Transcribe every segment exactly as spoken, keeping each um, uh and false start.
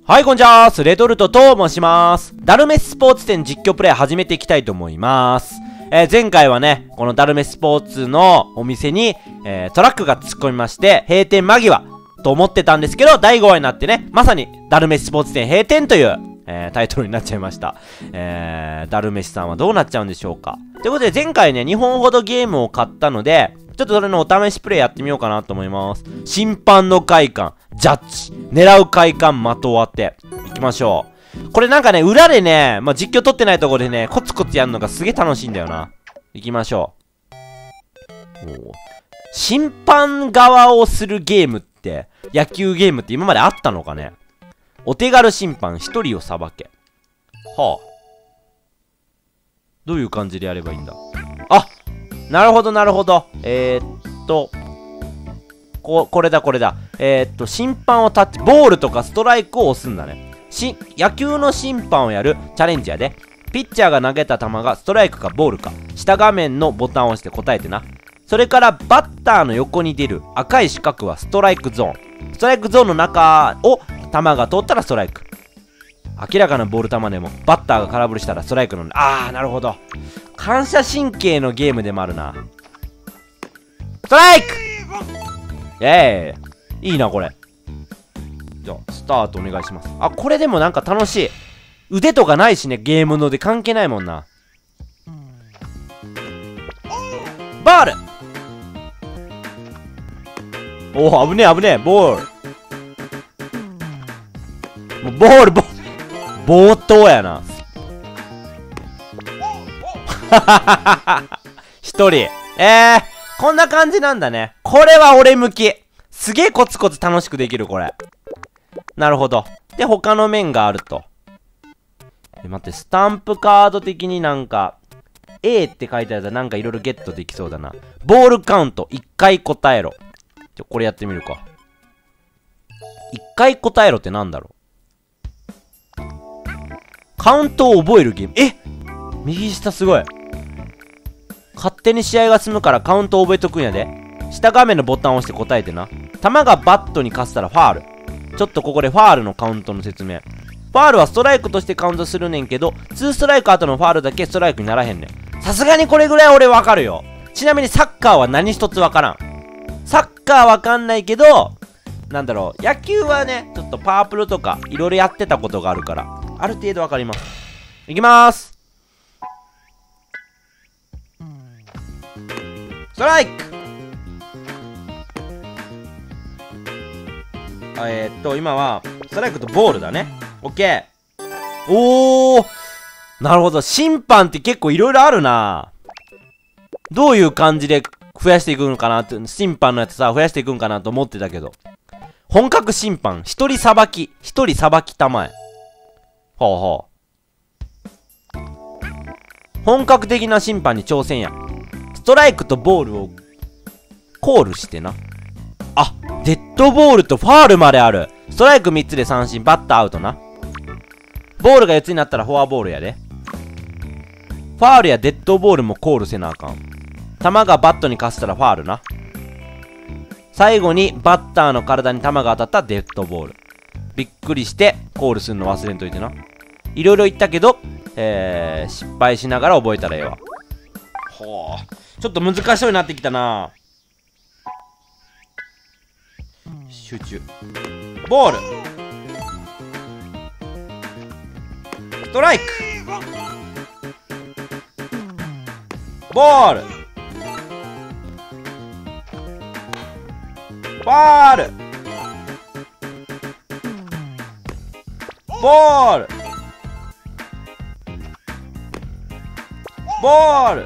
はい、こんにちは。レトルトと申します。ダルメススポーツ店実況プレイ始めていきたいと思います。えー、前回はね、このダルメススポーツのお店に、えー、トラックが突っ込みまして、閉店間際と思ってたんですけど、だいごわになってね、まさにダルメススポーツ店閉店という、えー、タイトルになっちゃいました。えー、ダルメスさんはどうなっちゃうんでしょうか。ということで、前回ね、にほんほどゲームを買ったので、ちょっとそれのお試しプレイやってみようかなと思います。審判の快感、ジャッジ、狙う快感、的を当て。行きましょう。これなんかね、裏でね、まあ、実況撮ってないところでね、コツコツやるのがすげえ楽しいんだよな。行きましょう。お審判側をするゲームって、野球ゲームって今まであったのかね。お手軽審判一人を裁け。はあ。どういう感じでやればいいんだ。あ、なるほどなるほど。えー、っと、こ、これだこれだ。えー、っと、審判をタッチ、ボールとかストライクを押すんだね。し、野球の審判をやるチャレンジやで。ピッチャーが投げた球がストライクかボールか。下画面のボタンを押して答えてな。それからバッターの横に出る赤い四角はストライクゾーン。ストライクゾーンの中を球が通ったらストライク。明らかなボール球でもバッターが空振りしたらストライクなの。あー、なるほど。反射神経のゲームでもあるな。ストライクええー、いいなこれ。じゃあスタートお願いします。あ、これでもなんか楽しい。腕とかないしね、ゲームので関係ないもんな。バールおお、危ねえ危ねえ。ボールもうボールボ暴投やな。一人。えー、こんな感じなんだね。これは俺向き。すげえコツコツ楽しくできる、これ。なるほど。で、他の面があると。え、待って、スタンプカード的になんか、A って書いてあるとなんかいろいろゲットできそうだな。ボールカウント、いっかい答えろ。ちょ、これやってみるか。いっかい答えろってなんだろう。カウントを覚えるゲーム。え右下すごい。勝手に試合が進むからカウントを覚えとくんやで。下画面のボタンを押して答えてな。球がバットにかすったらファール。ちょっとここでファールのカウントの説明。ファールはストライクとしてカウントするねんけど、にストライク後のファールだけストライクにならへんねん。さすがにこれぐらい俺わかるよ。ちなみにサッカーは何一つわからん。サッカーわかんないけど、なんだろう、野球はね、ちょっとパープルとかいろいろやってたことがあるから、ある程度わかります。いきまーす。ストライクえー、っと、今は、ストライクとボールだね。オッケー。おーなるほど。審判って結構いろいろあるな。どういう感じで増やしていくのかなって、審判のやつさ、増やしていくんかなと思ってたけど。本格審判。一人さばき。一人さばきたまえ。ほうほう。本格的な審判に挑戦や。ストライクとボールをコールしてな。あ、デッドボールとファールまである。ストライクみっつで三振、バッターアウトな。ボールがよっつになったらフォアボールやで。ファールやデッドボールもコールせなあかん。球がバットにかすったらファールな。最後にバッターの体に球が当たったらデッドボール。びっくりしてコールするの忘れんといてな。いろいろ言ったけど、えー、失敗しながら覚えたらええわ。ほう。ちょっと難しそうになってきたな。集中。ボール。ストライク。ボール。ファール。ボール。ボール。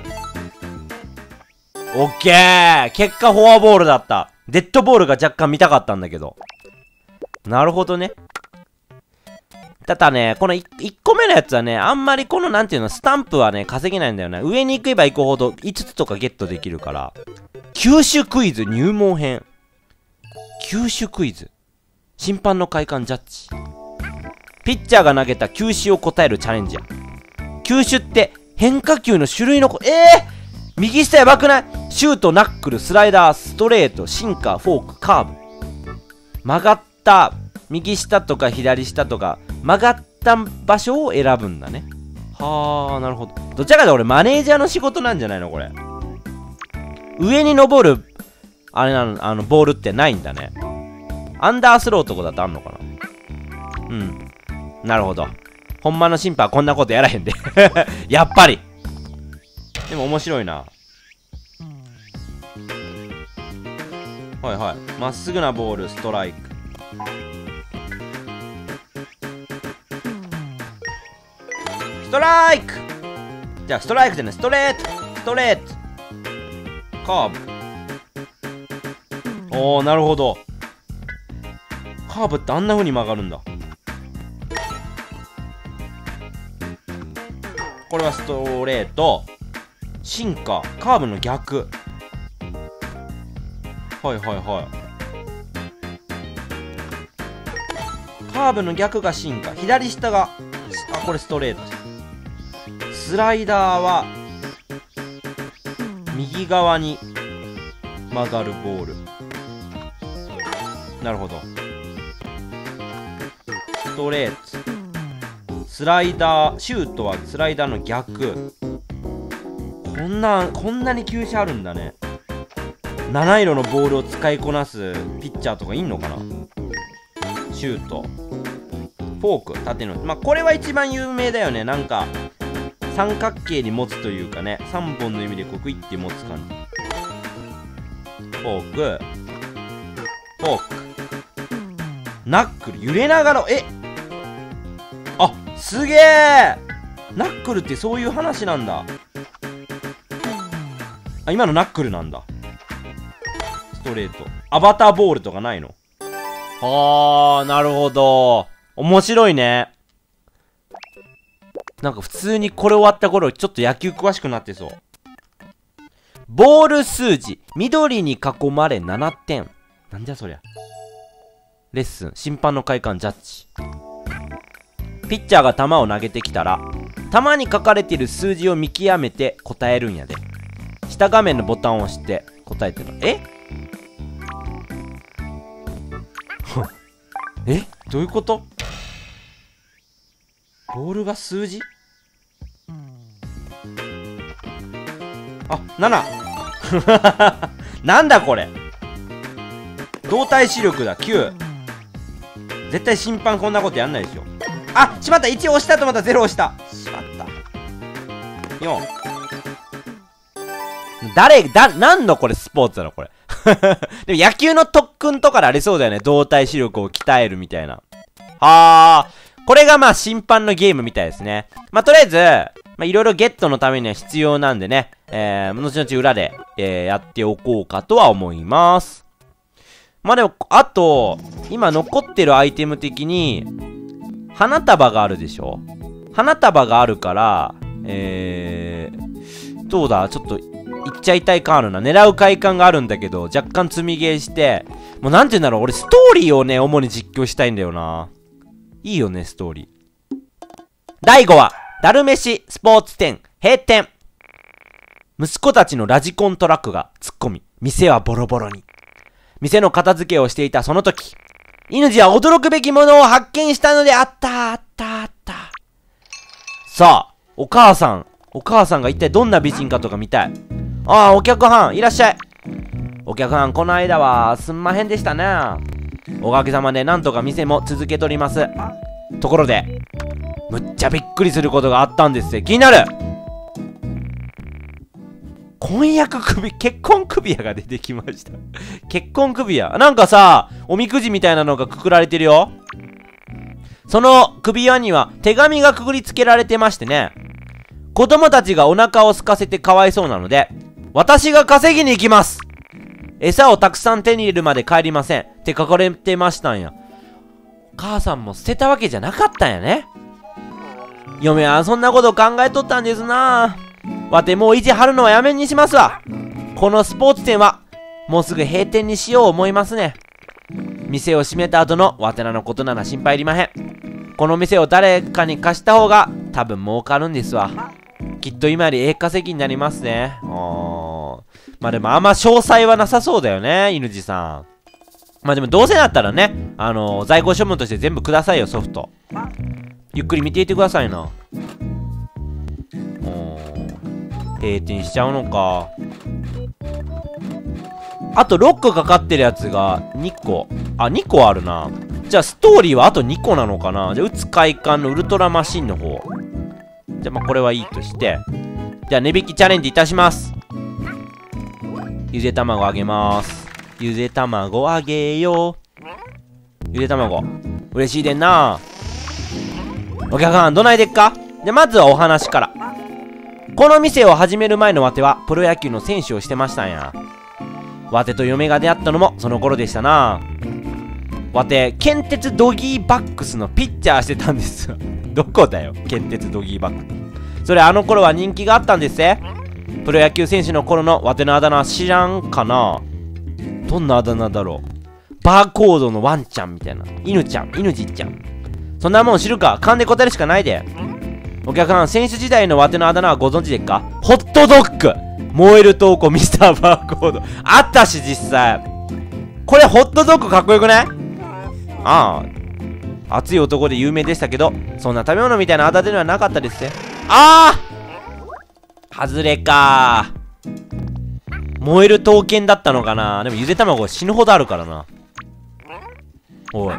オッケー。結果フォアボールだった。デッドボールが若干見たかったんだけど。なるほどね。ただね、この いっこめのやつはね、あんまりこのなんていうの、スタンプはね、稼げないんだよね。上に行けば行くほどいつつとかゲットできるから。球種クイズ入門編。球種クイズ。審判の快感ジャッジ。ピッチャーが投げた球種を答えるチャレンジや。球種って変化球の種類のこ、えー右下やばくない？シュート、ナックル、スライダー、ストレート、シンカー、フォーク、カーブ。曲がった右下とか左下とか曲がった場所を選ぶんだね。はあ、なるほど。どちらかで俺マネージャーの仕事なんじゃないのこれ。上に登るあれなの、あのボールってないんだね。アンダースローとかだとあんのかな。うん、なるほど。ほんまの審判はこんなことやらへんでやっぱり。でも面白いな。はいはい、まっすぐなボールストライク。ストライク。じゃあストライクじゃない、ストレートストレートカーブ。おー、なるほど。カーブってあんな風に曲がるんだ。これはストレート。シンカー、カーブの逆。はいはいはい。カーブの逆がシンカー、左下が、あ、これストレート。スライダーは右側に曲がるボール。なるほど。ストレート、スライダー、シュートはスライダーの逆。こんなこんなに球種あるんだね。七色のボールを使いこなすピッチャーとかいんのかな。シュート、フォーク、縦の、まあこれは一番有名だよね。なんか三角形に持つというかね、さんぼんの指でこうクイッて持つ感じ。フォーク、フォーク、ナックル、揺れながら、えあ、すげえ。ナックルってそういう話なんだ。あ、今のナックルなんだ。ストレート、アバターボールとかないの。はあ、なるほど。面白いね。なんか普通にこれ終わった頃ちょっと野球詳しくなってそう。ボール数字緑に囲まれななてん。なんじゃそりゃ。レッスン、審判の快感ジャッジ。ピッチャーが球を投げてきたら球に書かれている数字を見極めて答えるんやで。下画面のボタンを押して答えてる。ええ、どういうこと。ボールが数字、あ、なな なんだこれ。動体視力だ、きゅう。絶対審判こんなことやんないでしょ。あ、しまった、いち押したと思ったらゼロ押した。しまった。よん。誰、だ、何のこれスポーツなのこれ。でも野球の特訓とかでありそうだよね。動体視力を鍛えるみたいな。あー、これがまあ審判のゲームみたいですね。まあとりあえず、まあいろいろゲットのためには必要なんでね、えー、後々裏で、えー、やっておこうかとは思います。まあでも、あと、今残ってるアイテム的に、花束があるでしょ。花束があるから、えー、どうだ、ちょっと、いっちゃいたい感あるな。狙う快感があるんだけど、若干積みゲーして、もうなんて言うんだろう、俺ストーリーをね、主に実況したいんだよな。いいよね、ストーリー。だいごわ、ダルメシスポーツ店、閉店。息子たちのラジコントラックが突っ込み、店はボロボロに。店の片付けをしていたその時、イヌジは驚くべきものを発見したのであった、あった、あった。さあ、お母さん、お母さんが一体どんな美人かとか見たい。ああ、お客はん、いらっしゃい。お客はん、この間は、すんまへんでしたね。おかげさまで、なんとか店も続けとります。ところで、むっちゃびっくりすることがあったんですって。気になる。婚約首、結婚首輪が出てきました。結婚首輪。なんかさ、おみくじみたいなのがくくられてるよ。その首輪には手紙がくくりつけられてましてね。子供たちがお腹を空かせてかわいそうなので、私が稼ぎに行きます。餌をたくさん手に入れるまで帰りません。って書かれてましたんや。母さんも捨てたわけじゃなかったんやね。嫁はそんなこと考えとったんですな。わてもう意地張るのはやめにしますわ。このスポーツ店はもうすぐ閉店にしよう思いますね。店を閉めた後のわてらのことなら心配いりまへん。この店を誰かに貸した方が多分儲かるんですわ。きっと今よりええ稼ぎになりますね。あー、まあでもあんま詳細はなさそうだよね、犬路さん。 まあでもどうせだったらね、あのー、在庫処分として全部くださいよ、ソフト。ゆっくり見ていてくださいな。閉店しちゃうのか。あとロックかかってるやつがにこ。あ、にこあるな。じゃあストーリーはあとにこなのかな。じゃあ、打つ快感のウルトラマシンの方。じゃあまあこれはいいとして。じゃあ値引きチャレンジいたします。ゆで卵あげます。ゆで卵あげよう。ゆで卵。嬉しいでんな。お客さんどないでっか。で、まずはお話から。この店を始める前のわてはプロ野球の選手をしてましたんや。わてと嫁が出会ったのもその頃でしたな。わて近鉄ドギーバックスのピッチャーしてたんですどこだよ近鉄ドギーバックス。それあの頃は人気があったんですね。プロ野球選手の頃のわてのあだ名知らんかな。どんなあだ名だろう。バーコードのワンちゃんみたいな。犬ちゃん、犬じっちゃん。そんなもん知るか。勘で答えるしかないで。お客さん、選手時代のわてのあだ名はご存知でっか。ホットドッグ、燃える闘魂ミスターバーコード。あったし、実際。これ、ホットドッグかっこよくない？ああ。熱い男で有名でしたけど、そんな食べ物みたいなあだ名ではなかったですね。ああ外れかー。燃える刀剣だったのかな。でも、ゆで卵死ぬほどあるからな。おい。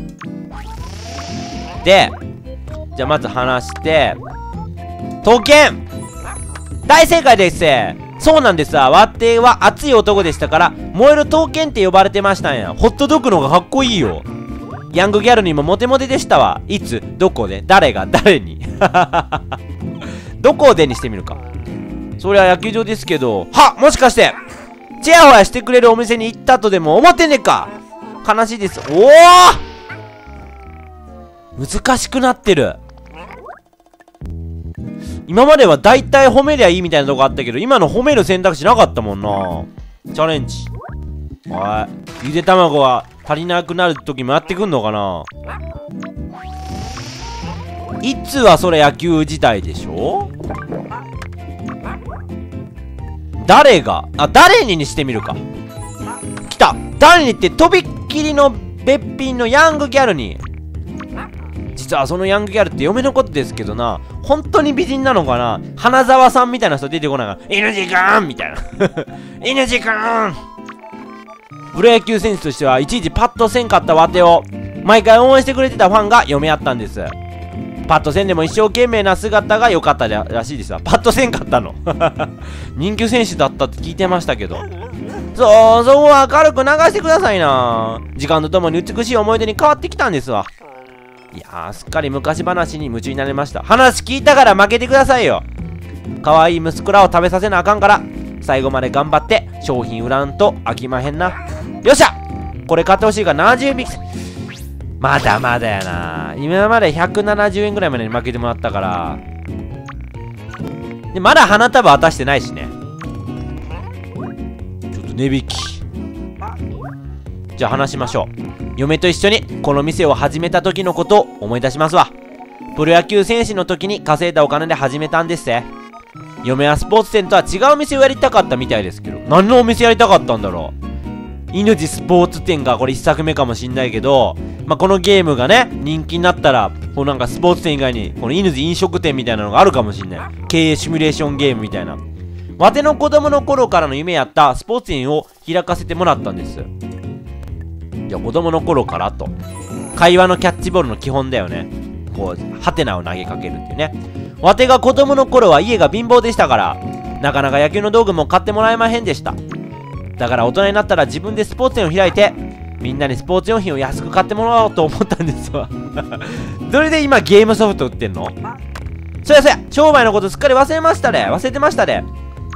で、じゃあまず話して、刀剣大正解です。そうなんですわ。わっては熱い男でしたから、燃える刀剣って呼ばれてましたんや。ホットドッグの方がかっこいいよ。ヤングギャルにもモテモテでしたわ。いつどこで誰が誰にどこでにしてみるか。そりゃ野球場ですけど、はもしかしてチヤホヤしてくれるお店に行ったとでも思ってんねっか。悲しいです。おお難しくなってる。今までは大体褒めりゃいいみたいなとこあったけど、今の褒める選択肢なかったもんな。チャレンジ。はい。ゆで卵は足りなくなる時もやってくんのかな。いつはそれ野球時代でしょ。誰があ、誰ににしてみるか。来た。誰にってとびっきりのべっぴんのヤングギャルに。実はそのヤングギャルって嫁のことですけどな、本当に美人なのかな。花沢さんみたいな人出てこないから、犬児くんみたいな犬児くん。プロ野球選手としてはいちいちパッとせんかったわてを毎回応援してくれてたファンが嫁やったんです。パッとせんでも一生懸命な姿が良かったらしいですわ。パッとせんかったの人気選手だったって聞いてましたけど。そう、そこは明るく流してくださいな。時間とともに美しい思い出に変わってきたんですわ。いやー、すっかり昔話に夢中になりました。話聞いたから負けてくださいよ。可愛い息子らを食べさせなあかんから、最後まで頑張って商品売らんと飽きまへんな。よっしゃこれ買ってほしいがななじゅうびき。まだまだやな。今までひゃくななじゅうえんぐらいまでに負けてもらったから。で、まだ花束渡してないしね。ちょっと値引き。じゃあ話しましょう。嫁と一緒にこの店を始めた時のことを思い出しますわ。プロ野球選手の時に稼いだお金で始めたんですって。嫁はスポーツ店とは違う店をやりたかったみたいですけど、何のお店やりたかったんだろう。犬児スポーツ店がこれ一作目かもしんないけど、まあ、このゲームがね人気になったら、こうなんかスポーツ店以外にこの犬児飲食店みたいなのがあるかもしんない。経営シミュレーションゲームみたいな。わての子供の頃からの夢やったスポーツ店を開かせてもらったんです。じゃあ子供の頃からと会話のキャッチボールの基本だよね。こうハテナを投げかけるっていうね。わてが子供の頃は家が貧乏でしたから、なかなか野球の道具も買ってもらえまへんでした。だから大人になったら自分でスポーツ店を開いて、みんなにスポーツ用品を安く買ってもらおうと思ったんですわどれで今ゲームソフト売ってんの。そやそや商売のことすっかり忘れましたね。忘れてましたね。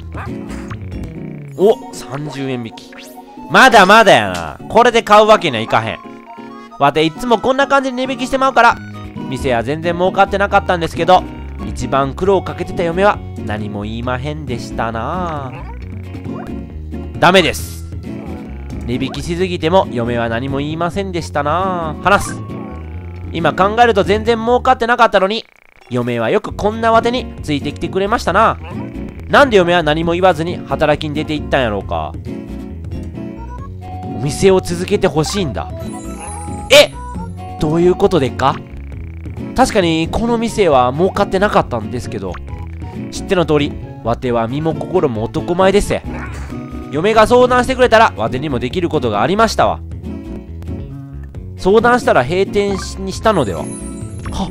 おさんじゅうえん引き。まだまだやな。これで買うわけにはいかへん。わていつもこんな感じで値引きしてまうから、店は全然儲かってなかったんですけど、一番苦労かけてた嫁は何も言いまへんでしたな。ダメです。値引きしすぎても嫁は何も言いませんでしたな。話す。今考えると全然儲かってなかったのに、嫁はよくこんなわてについてきてくれましたな。なんで嫁は何も言わずに働きに出て行ったんやろうか。 お店を続けてほしいんだ。え、どういうことでっか？確かにこの店は儲かってなかったんですけど、知っての通りわては身も心も男前です。嫁が相談してくれたらわてにもできることがありましたわ。相談したら閉店にしたのでは？は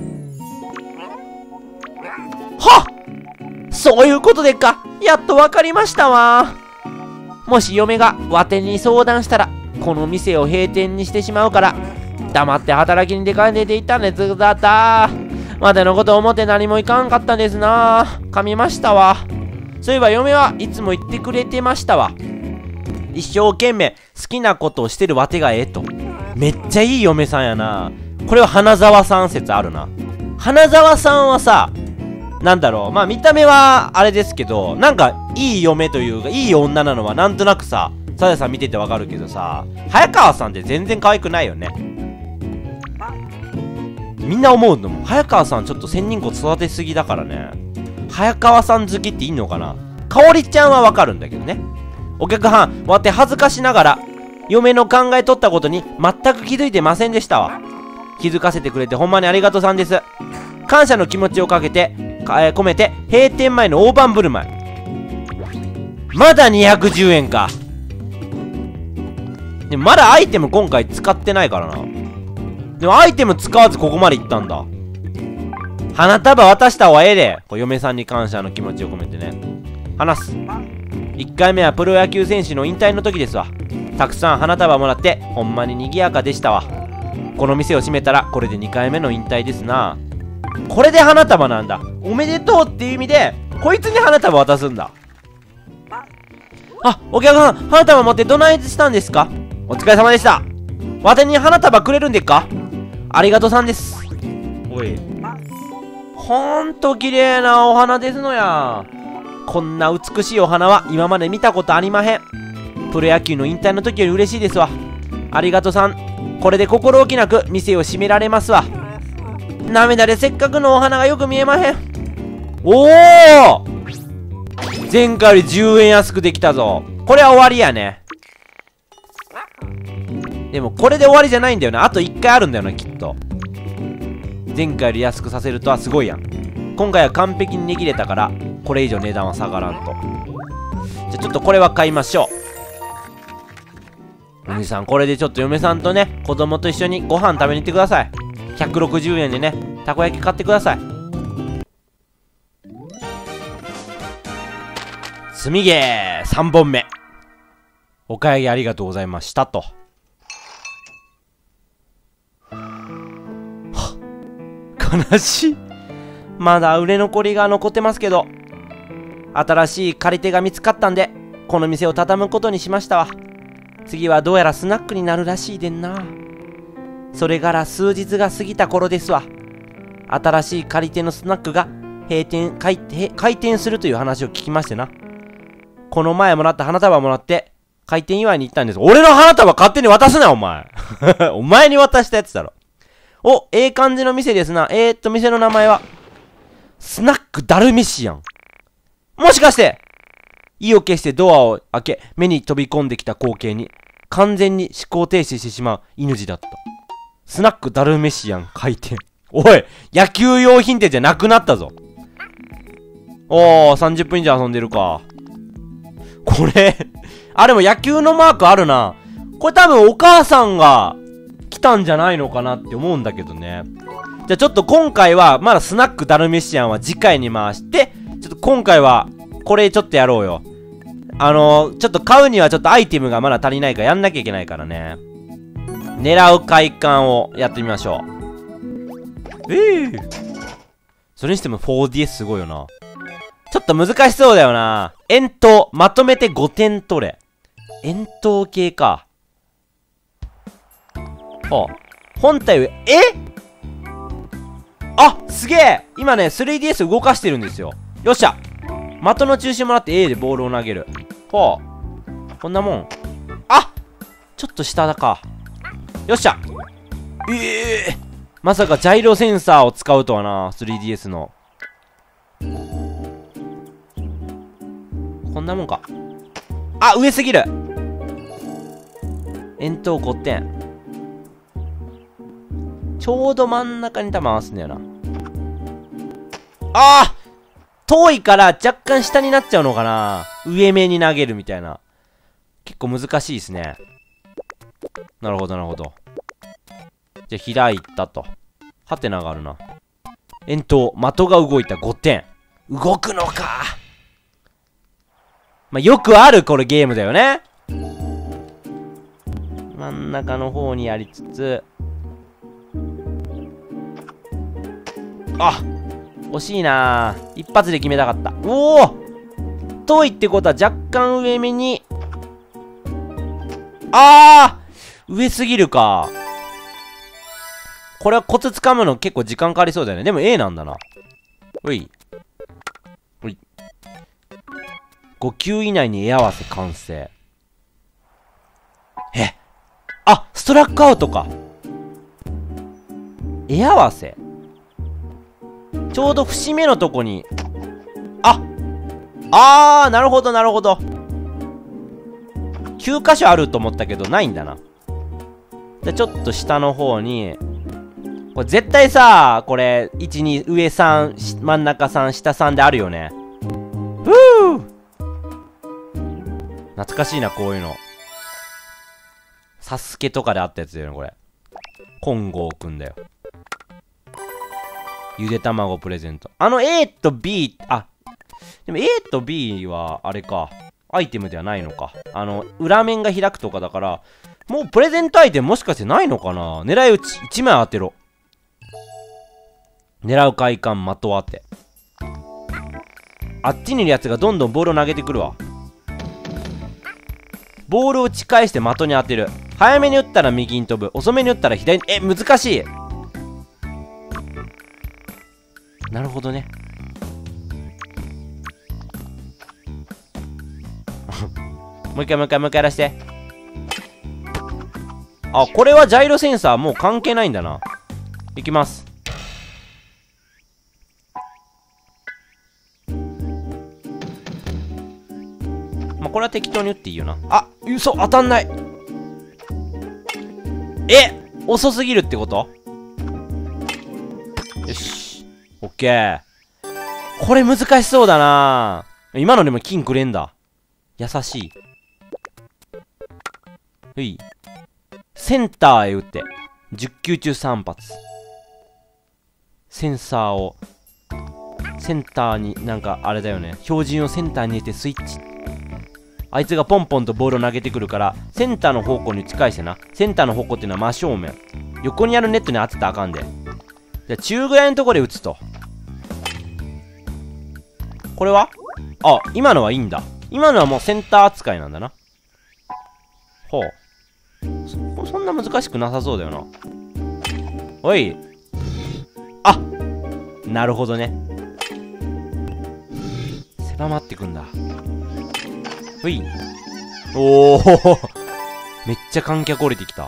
はそういうことでっか。やっとわかりましたわ。もし嫁がわてに相談したらこの店を閉店にしてしまうから黙って働きに出かけていったんですだった。わてのことを思って何もいかんかったんですな。噛みましたわ。そういえば嫁はいつも言ってくれてましたわ。一生懸命好きなことをしてるわてがええと。めっちゃいい嫁さんやな。これは花沢さん説あるな。花沢さんはさ、なんだろう、まあ見た目はあれですけど、なんかいい嫁というかいい女なのはなんとなくさ、サザさん見ててわかるけどさ、早川さんって全然可愛くないよね。みんな思うのも早川さんちょっと千人骨育てすぎだからね。早川さん好きっていいのかな。かおりちゃんはわかるんだけどね。お客はんわて恥ずかしながら嫁の考えとったことに全く気づいてませんでしたわ。気づかせてくれてほんまにありがとうさんです。感謝の気持ちをかけてか、えー、込めて閉店前の大盤振る舞い。まだにひゃくじゅうえんか。でもまだアイテム今回使ってないからな。でもアイテム使わずここまでいったんだ。花束渡した方がええで。こう嫁さんに感謝の気持ちを込めてね。話す。いっかいめはプロ野球選手の引退の時ですわ。たくさん花束もらってほんまに賑やかでしたわ。この店を閉めたらこれでにかいめの引退ですな。これで花束なんだ。おめでとうっていう意味でこいつに花束渡すんだ。あ、お客さん花束持ってどないしたんですか？お疲れ様でした。わてに花束くれるんでっか？ありがとうさんです。おい、ほんと綺麗なお花ですのや。こんな美しいお花は今まで見たことありまへん。プロ野球の引退の時より嬉しいですわ。ありがとうさん。これで心置きなく店を閉められますわ。涙でせっかくのお花がよく見えまへん。おお、前回よりじゅうえん安くできたぞ。これは終わりやね。でもこれで終わりじゃないんだよな。あといっかいあるんだよな、きっと。前回より安くさせるとはすごいやん。今回は完璧に値切れたからこれ以上値段は下がらんと。じゃあちょっとこれは買いましょう。お兄さんこれでちょっと嫁さんとね子供と一緒にご飯食べに行ってください。ひゃくろくじゅうえんでねたこ焼き買ってください。すみげーさんぼんめお買い上げありがとうございましたと。はっ、悲しい。まだ売れ残りが残ってますけど、新しい借り手が見つかったんでこの店を畳むことにしましたわ。次はどうやらスナックになるらしいでんな。それから数日が過ぎた頃ですわ。新しい借り手のスナックが閉店開店開店するという話を聞きましてな。この前もらった花束もらって開店祝いに行ったんです。俺の花束勝手に渡すなお前お前に渡したやつだろ。お、ええ感じの店ですな。えー、っと店の名前はスナックダルメシアン。もしかして意を決してドアを開け目に飛び込んできた光景に完全に思考停止してしまう犬児だった。スナックダルメシアン開店。おい、野球用品店じゃなくなったぞ。おー、さんじゅっぷん以上遊んでるか。これあ、でも野球のマークあるな。これ多分お母さんが来たんじゃないのかなって思うんだけどね。じゃあちょっと今回はまだスナックダルメシアンは次回に回して、ちょっと今回はこれちょっとやろうよ。あのー、ちょっと買うにはちょっとアイテムがまだ足りないからやんなきゃいけないからね。狙う快感をやってみましょう。ええー、それにしても フォーディーエス すごいよな。ちょっと難しそうだよな。遠投まとめてごてん取れ。遠投系か。あ、本体上、えあ、すげえ。今ね スリーディーエス 動かしてるんですよ。よっしゃ、的の中心もらって A でボールを投げる。ほう、こんなもん。あ、ちょっと下だか。よっしゃ。ええー、まさかジャイロセンサーを使うとはな。 スリーディーエス のこんなもんか。あ、上すぎる。 円筒ごてん。ちょうど真ん中に多分合わすんだよな。ああ遠いから若干下になっちゃうのかな。上目に投げるみたいな。結構難しいですね。なるほどなるほど。じゃあ開いたと。ハテナがあるな。円筒、的が動いたごてん。動くのか。まあ、よくあるこれゲームだよね。真ん中の方にやりつつ、あ、惜しいな。一発で決めたかった。おお遠いってことは若干上目に、あー上すぎるか。これはコツ掴むの結構時間かかりそうだよね。でも A なんだな。ほい。ほい。ご球以内に絵合わせ完成。えあストラックアウトか。絵合わせちょうど節目のとこに、ああーなるほどなるほど。きゅう箇所あると思ったけどないんだな。じゃあちょっと下の方に、これ絶対さ、これ、いち、に、上さん、真ん中さん、下さんであるよね。ふぅ懐かしいな、こういうの。サスケとかであったやつだよね、これ。金剛くんだよ。ゆで卵プレゼント。あの A と B、あ、でも A と B は、あれか。アイテムではないのか。あの、裏面が開くとかだから、もうプレゼントアイテムもしかしてないのかな。狙い撃ち、いちまい当てろ。狙う快感的当て。あっちにいるやつがどんどんボールを投げてくるわ。ボールを打ち返して的に当てる。早めに打ったら右に飛ぶ。遅めに打ったら左に。え、難しい。なるほどね。もう一回もう一回もう一回やらして。あ、これはジャイロセンサーもう関係ないんだな。いきます。まあ、これは適当に打っていいよな。あ、嘘当たんない。え遅すぎるってこと？よし。オッケー。これ難しそうだな。今のでも金くれんだ。優しい。ほい。センターへ打って。じゅっ球中さん発。センサーを、センターに、なんかあれだよね。標準をセンターに入れてスイッチ。あいつがポンポンとボールを投げてくるから、センターの方向に打ち返してな。センターの方向っていうのは真正面。横にあるネットに当てたらあかんで。じゃあ中ぐらいのところで打つと。これはあ、今のはいいんだ。今のはもうセンター扱いなんだな。ほう。そ、そんな難しくなさそうだよな。おい。あなるほどね。狭まってくんだ。ほい。おーめっちゃ観客降りてきた。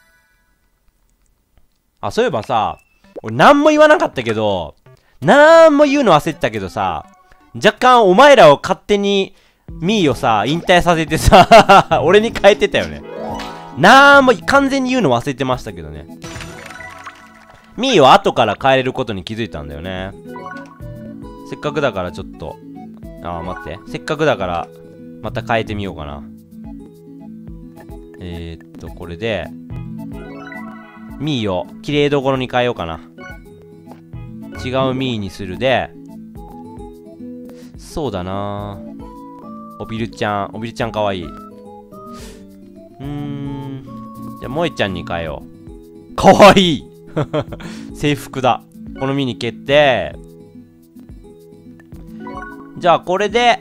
あ、そういえばさ、俺なんも言わなかったけど、なんも言うの忘れてたけどさ、若干お前らを勝手に、ミーをさ、引退させてさ、俺に変えてたよね。なんも完全に言うの忘れてましたけどね。ミーを後から変えれることに気づいたんだよね。せっかくだからちょっと、あー待って。せっかくだから、また変えてみようかな。えーっと、これで、ミーを綺麗どころに変えようかな。違うミーにするで、そうだなぁ。おびるちゃん、おびるちゃんかわいい。うーん。じゃあ、萌えちゃんに変えよう。かわいい制服だ。このミニ決定。じゃあ、これで、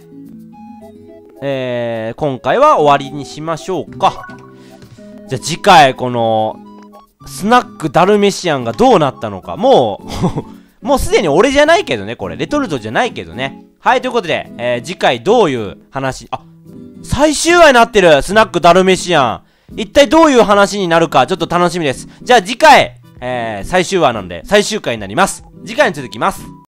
えー、今回は終わりにしましょうか。じゃあ次回、この、スナックダルメシアンがどうなったのか。もう、もうすでに俺じゃないけどね、これ。レトルトじゃないけどね。はい、ということで、えー、次回どういう話、あ、最終話になってるスナックダルメシアン。一体どういう話になるか、ちょっと楽しみです。じゃあ次回、えー、最終話なんで、最終回になります。次回に続きます。